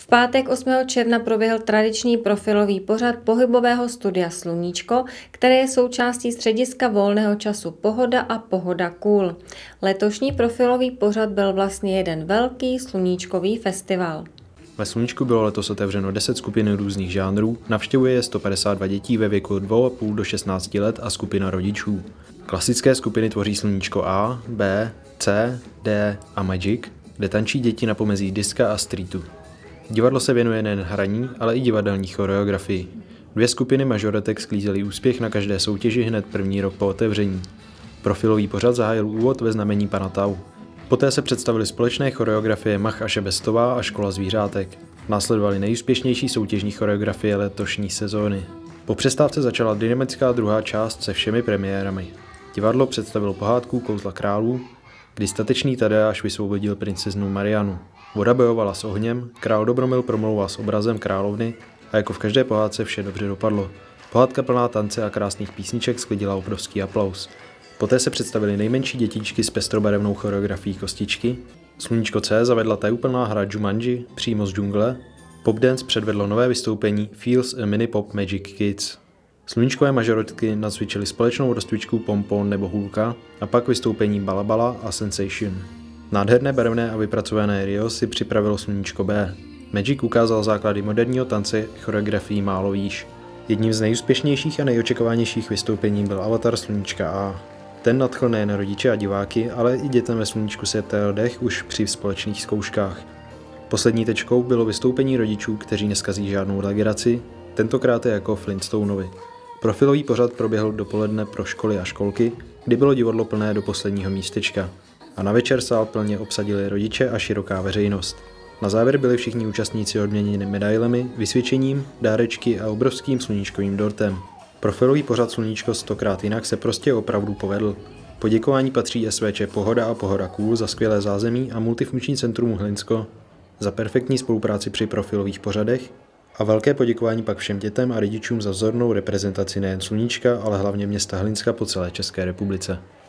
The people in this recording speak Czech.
V pátek 8. června proběhl tradiční profilový pořad pohybového studia Sluníčko, které je součástí střediska volného času Pohoda a Pohoda Cool. Letošní profilový pořad byl vlastně jeden velký sluníčkový festival. Ve Sluníčku bylo letos otevřeno 10 skupin různých žánrů, navštěvuje je 152 dětí ve věku od 2,5 do 16 let a skupina rodičů. Klasické skupiny tvoří Sluníčko A, B, C, D a Magic, kde tančí děti na pomezí diska a streetu. Divadlo se věnuje nejen hraní, ale i divadelní choreografii. 2 skupiny mažoretek sklízely úspěch na každé soutěži hned první rok po otevření. Profilový pořad zahájil úvod ve znamení pana Tau. Poté se představily společné choreografie Mach a Šebestová a Škola zvířátek. Následovaly nejúspěšnější soutěžní choreografie letošní sezóny. Po přestávce začala dynamická druhá část se všemi premiérami. Divadlo představilo pohádku Kouzla králů, kdy statečný Tadeáš vysvobodil princeznu Marianu. Voda bojovala s ohněm, král Dobromil promlouval s obrazem královny a jako v každé pohádce vše dobře dopadlo. Pohádka plná tance a krásných písniček sklidila obrovský aplaus. Poté se představily nejmenší dětičky s pestrobarevnou choreografií Kostičky. Sluníčko C zavedla tajuplná hra Jumanji přímo z džungle. Popdance předvedlo nové vystoupení Feels a Mini Pop Magic Kids. Sluníčkové mažorotky nacvičily společnou rozcvičku Pompon nebo Hůlka a pak vystoupení Balabala a Sensation. Nádherné barevné a vypracované Rio si připravilo Sluníčko B. Magic ukázal základy moderního tance choreografií Málo výš. Jedním z nejúspěšnějších a nejočekovanějších vystoupení byl Avatar Sluníčka A. Ten nadchl nejen rodiče a diváky, ale i dětem ve Sluníčku se tél dech už při společných zkouškách. Poslední tečkou bylo vystoupení rodičů, kteří neskazí žádnou legraci, tentokrát je jako Flintstonovi. Profilový pořad proběhl dopoledne pro školy a školky, kdy bylo divadlo plné do posledního místečka. A na večer sál plně obsadili rodiče a široká veřejnost. Na závěr byli všichni účastníci odměněni medailemi, vysvědčením, dárečky a obrovským sluníčkovým dortem. Profilový pořad Sluníčko 100krát jinak se prostě opravdu povedl. Poděkování patří SVČ Pohoda a Pohoda Cool za skvělé zázemí a multifunkční centrum Hlinsko za perfektní spolupráci při profilových pořadech a velké poděkování pak všem dětem a rodičům za vzornou reprezentaci nejen Sluníčka, ale hlavně města Hlinska po celé České republice.